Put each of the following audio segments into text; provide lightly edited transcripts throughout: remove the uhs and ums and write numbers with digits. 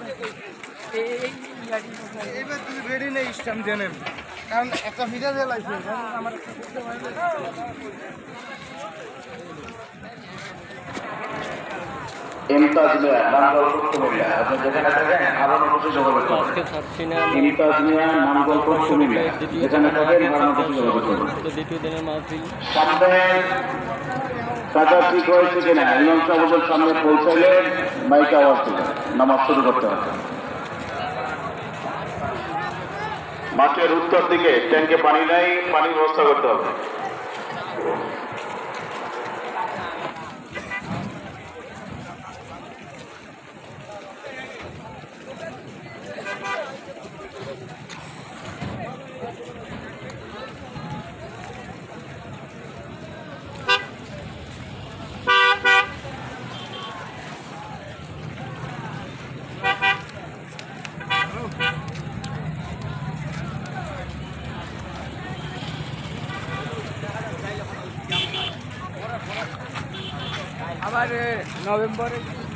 এবার তুমি বেড়ে নেই স্ট্যাম্প জানেন কারণ একটা ভিডিও দিয়ে লাগছে আমার ইমতাজ মিয়া নামগল কুমিল্লা আপনি যেখানে থাকেন আরো কিছু যোগাযোগ করুন। ইমতাজ মিয়া নামগল কুমিল্লা যেখানে থাকেন আরো কিছু যোগাযোগ করুন। দ্বিতীয় দিনের মাহফিল সামনে কাজা ঠিক হয়েছে কিনা ইমাম সাহেবের সামনে পৌঁছালে মাইকে আওয়াজ দিবেন, নামাজ শুরু করতে হবে। মাঠের উত্তর দিকে ট্যাঙ্কে পানি নাই, পানির ব্যবস্থা করতে হবে। আবার নভেম্বরে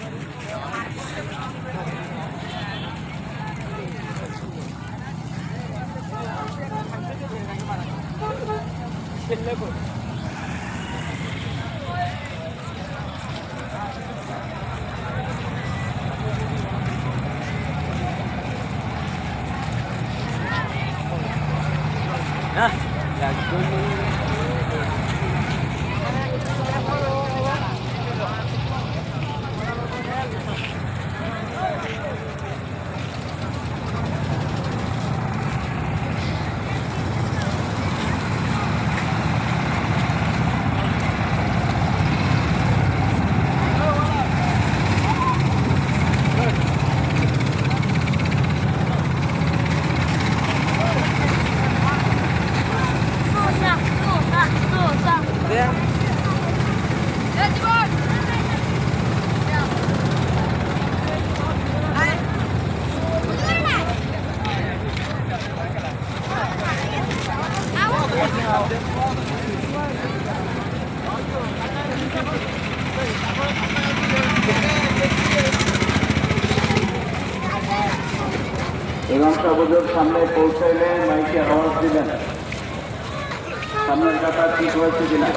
ইমাম সাহেবের সামনে পৌঁছাইলে মাইকে আওয়াজ দিবেন, সামনের কাটা ঠিক হয়েছে কিনা।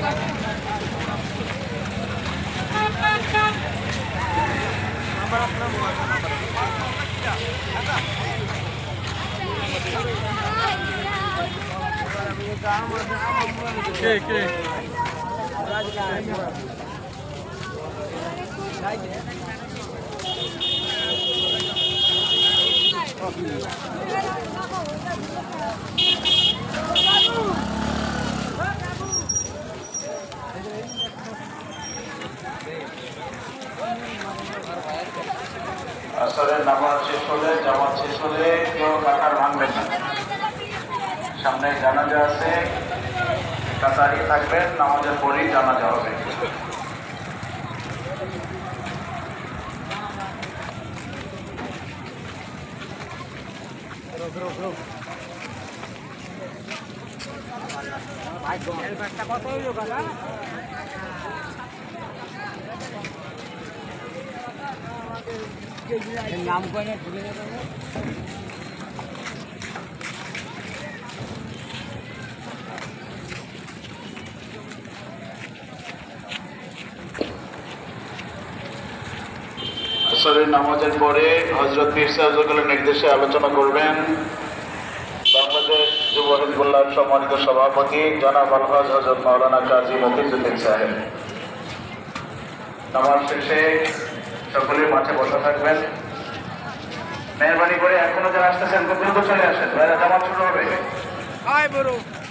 আসরের নামাজ শেষ হলে, জামাত শেষ হলে কেউ কাতার ভাঙবেন না। সামনে জানাজা আছে, কাতারি থাকবেন, নামাজের পরেই জানাজা হবে। নাম করে ভুলে যাবে আসরের নামাজের পরে হযরত পীর সাহেবের নির্দেশে আলোচনা করবেন বাংলাদেশ যুব হিজবুল্লাহর সম্মানিত সভাপতি জনাব আলহাজ হযরত মাওলানা কাজী মফিজউদ্দিন সাহেব। নামাজ শেষে সকলে মাঠে বসে থাকবেন। মেহরবানি করে এখনো যারা আসতেছেন খুব দ্রুত চলে আসেন, ভাইরা জামাত শুরু হবে। আয় বড়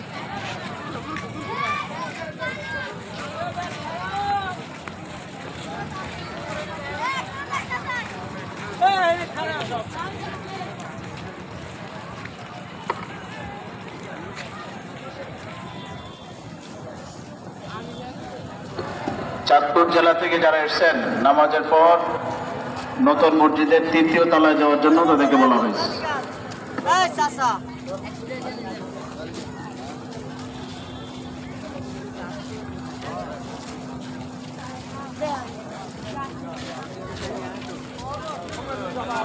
চাঁদপুর জেলা থেকে যারা এসেছেন নামাজের পর নতুন মসজিদের ৩য় তলায় যাওয়ার জন্য তাদেরকে বলা হয়েছে।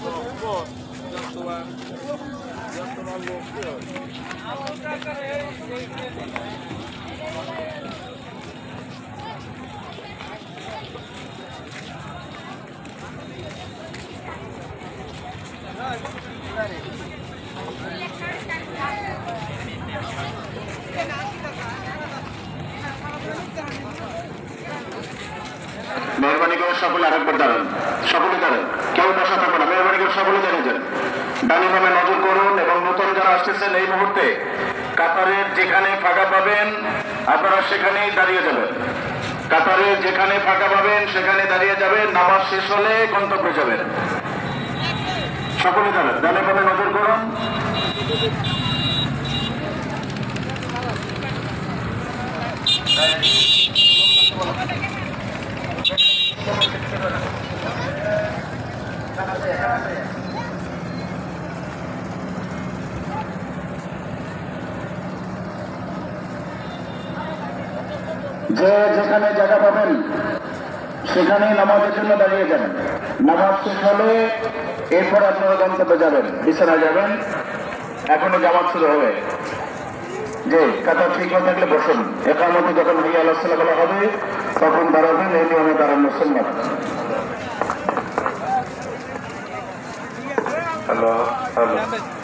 মেহরবানি করে সকলে আরেকবার দাঁড়ান, সকলে দাঁড়ান, কেউ বসা থাকবে না, মেহরবানি করে সকলে দাঁড়িয়ে যান। ডানি বামে নজর করুন এবং নতুন যারা আসতেছেন এই মুহূর্তে কাতারের যেখানে ফাঁকা পাবেন আপনারা সেখানেই দাঁড়িয়ে যাবেন। কাতারের যেখানে ফাঁকা পাবেন সেখানে দাঁড়িয়ে যাবেন, নামাজ শেষ হলে গন্তব্যে যাবেন। সকলে দাঁড়ান, ডানি বামে নজর করুন। যে যেখানে জায়গা পাবেন সেখানেই নামাজের জন্য দাঁড়িয়ে যাবেন। নামাজ শেষ হলে এরপর আপনারা গন্তব্যে যাবেন, বিছানায় যাবেন। এখনই জামাত শুরু হবে। যে কাতার ঠিক হয়ে থাকলে বসুন, একামতে যখন হাইয়া আলাস সালাহ বলা হবে তখন দাঁড়াবেন, এই নিয়মে দাঁড়ানো সুন্নাত। হ্যালো হ্যালো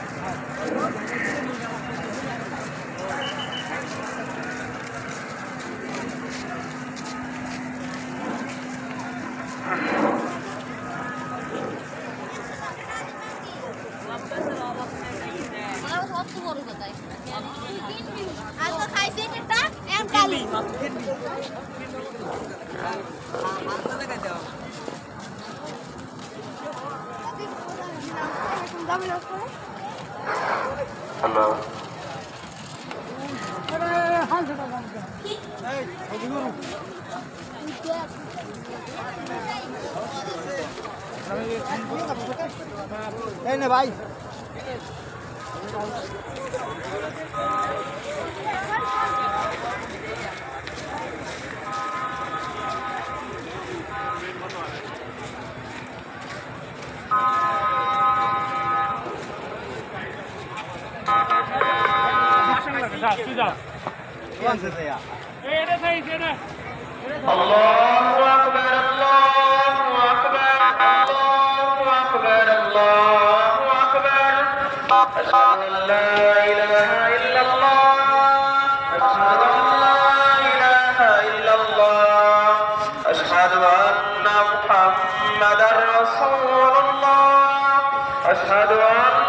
হ্যালো এই না ভাই Allahu Akbar, Allahu Akbar, Allahu Akbar, Allahu Akbar. Ashhadu an la ilaha illallah, ashhadu an la ilaha illallah, ashhadu anna Muhammadar Rasulullah, ashhadu anna